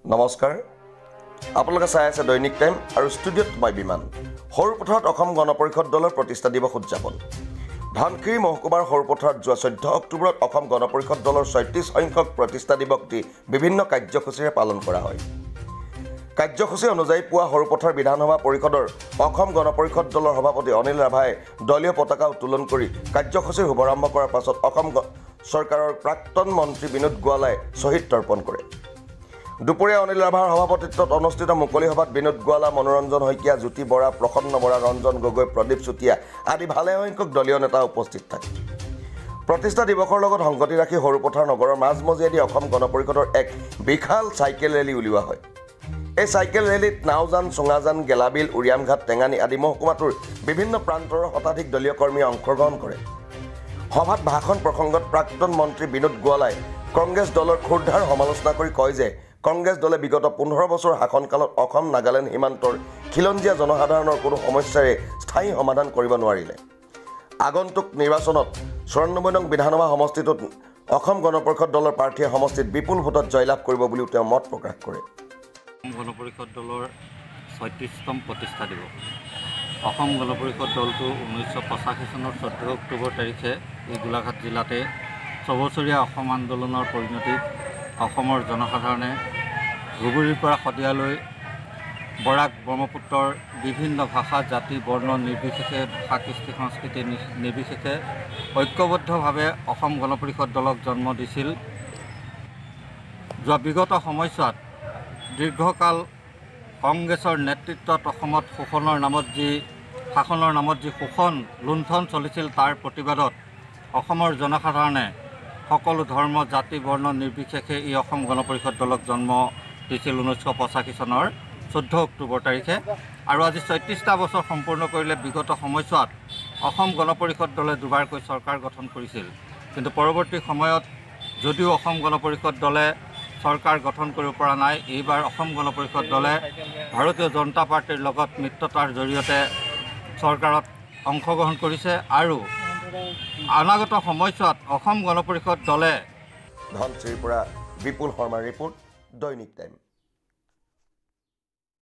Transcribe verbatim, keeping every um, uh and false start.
নমস্কাৰ আপোনালোকে চাই আছে দৈনিক টাইম আৰু ষ্টুডিঅ'ত মই বিমান সৰুপথাৰত অসম গণ পৰিষদ দলৰ প্ৰতিষ্ঠা দিৱস উদযাপন ধনশিৰি মহকুমাৰ সৰুপথাৰত যোৱা চৈধ্য অক্টোবৰত অসম গণ পৰিষদ দলৰ ছয়ত্ৰিশ সংখ্যক প্ৰতিষ্ঠা দিৱসটি বিভিন্ন কাৰ্যসূচীৰে পালন কৰা হয় কাৰ্যসূচী অনুযায়ী পুৱা সৰুপথাৰ বিধানসভা পৰিষদৰ অসম গণ পৰিষদ দলৰ সভাপতি অনিল ৰাভাই দলীয় পতাকা উত্তোলন কৰি কাৰ্যসূচীৰ শুভাৰম্ভ কৰাৰ পাছত অসম চৰকাৰৰ প্ৰাক্তন মন্ত্ৰী বিনোদ গোৱালাই শ্বহীদ তৰ্পণ কৰে দুপৰীয়া অনিল ৰাভাৰ সভাপতিত্বত অনুষ্ঠিত মুকলি সভাত বিনোদ গোৱালা মনোৰঞ্জন শইকীয়া জ্যোতি বৰা প্ৰসন্ন বৰা ৰঞ্জন গগৈ প্ৰদীপ চুতীয়া আদি ভালে সংখ্যক দলীয় নেতা উপস্থিত থাকে প্ৰতিষ্ঠা দিৱসৰ লগত সংগতি ৰাখি সৰুপথাৰ নগৰৰ মাজমজিয়াদি অসম গণ পৰিষদৰ এক বিশাল চাইকেল ৰেলী উলিওৱা হয় এই চাইকেল ৰেলীত নাওজান চুঙাজান গেলাবিল উৰিয়ামঘাট টেঙানী আদি মহকুমাটোৰ বিভিন্ন প্ৰান্তৰ শতাধিক দলীয় কৰ্মীয়ে অংশগ্ৰহণ কৰে সভাত ভাষণ প্ৰসংগত প্ৰাক্তন মন্ত্ৰী বিনোদ গোৱালাই কংগ্ৰেছ দলৰ ক্ষুদ্ধাৰ সমালোচনা কৰি কয় যে কংগ্ৰেছ দলে বিগত পোন্ধৰ বছৰ শাসনকালত অসম নাগালেণ্ড সীমান্তৰ খিলঞ্জীয়া জনসাধাৰণৰ কোনো সমস্যাৰে স্থায়ী সমাধান কৰিব নোৱাৰিলে আগন্তুক নিৰ্বাচনত চৌৰান্নব্বৈ নং বিধানসভা সমষ্টিটোত অসম গণ পৰিষদ দলৰ প্ৰাৰ্থীয়ে সমষ্টিত বিপুল ভোটত জয়লাভ কৰিব বুলিও তেওঁ মত প্ৰকাশ কৰে গণ পৰিষদ দলৰ ছয়ত্ৰিশতম প্ৰতিষ্ঠা দিৱস অসম গণ পৰিষদ দলটো ঊনৈছশ পঁচাশী চনৰ চৈধ্য অক্টোবৰ তাৰিখে এই গোলাঘাট জিলাতে ছবছৰীয়া অসম আন্দোলনৰ পৰিণতিত অসমৰ জনসাধাৰণে ধুবুৰীৰ পৰা শদিয়ালৈ বৰাক ব্ৰহ্মপুত্ৰৰ বিভিন্ন ভাষা জাতি বৰ্ণ নিৰ্বিশেষে ভাষা কৃষ্টি সংস্কৃতি নিৰ্বিশেষে ঐক্যবদ্ধভাৱে অসম গণ পৰিষদ দলক জন্ম দিছিল যোৱা বিগত সময়ছোৱাত দীৰ্ঘকাল কংগ্ৰেছৰ নেতৃত্বত অসমত শোষণৰ নামত যি শাসনৰ নামত যি শোষণ লুণ্ঠন চলিছিল তাৰ প্ৰতিবাদত অসমৰ জনসাধাৰণে সকলো ধৰ্ম জাতি বৰ্ণ নিৰ্বিশেষে এই অসম গণ পৰিষদ দলক জন্ম দিছিল ঊনৈছশ পঁচাশী চনৰ চৈধ্য অক্টোবৰ তাৰিখে আৰু আজি ছয়ত্ৰিছটা বছৰ সম্পূৰ্ণ কৰিলে বিগত সময়ছোৱাত অসম গণ পৰিষদ দলে দুবাৰকৈ চৰকাৰ গঠন কৰিছিল কিন্তু পৰৱৰ্তী সময়ত যদিও অসম গণ পৰিষদ দলে চৰকাৰ গঠন কৰিব পৰা নাই এইবাৰ অসম গণ পৰিষদ দলে ভাৰতীয় জনতা পাৰ্টিৰ লগত মিত্ৰতাৰ জৰিয়তে চৰকাৰত অংশগ্ৰহণ কৰিছে আৰু অনাগত সময়ছোৱাত অসম গণ পৰিষদ দলে ধনশিৰিৰ পৰা বিপুল শৰ্মাৰ ৰিপৰ্ট দৈনিক টাইম।